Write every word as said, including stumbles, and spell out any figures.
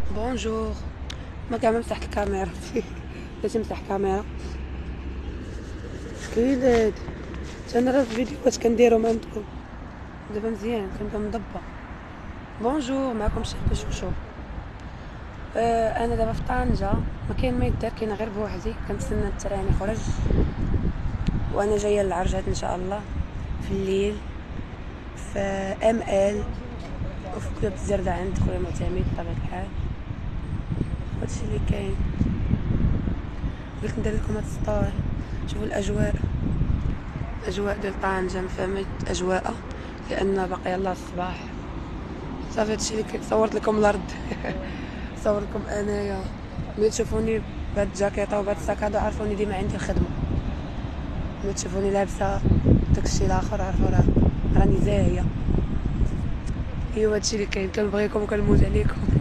بونجور. ما كاع ما مسحت الكاميرا باش نمسح كاميرا كاين هاد انا راه الفيديوهات كنديرهم عندكم دابا مزيان كنبقى مضبه. بونجور، معكم الشيخ بشوشو. آه انا دابا في طنجه، ما كاين ما يدار، كاينه غير بوحدي، كنتسنى التران يخرج وانا جايه للعرجات ان شاء الله في الليل في ام ال وفي كتاب الزردة عند خويا معتمد بطبيعه الحال. هادشي اللي كاين. قلت ندير لكم هاد السطور. شوفوا الاجواء، اجواء ديال طنجه مفهمه اجواء لان باقي يلاه الصباح. صافي هادشي اللي صورت لكم الارض صور لكم انايا. ملي تشوفوني بهاد الجاكيطه وبهاد الساكادو عرفوني ديما عندي الخدمه. ملي تشوفوني لابسه داكشي الاخر عرفوا راه راني زاهيه. ايوا هادشي اللي كاين. كنبغيكم وكنموت عليكم.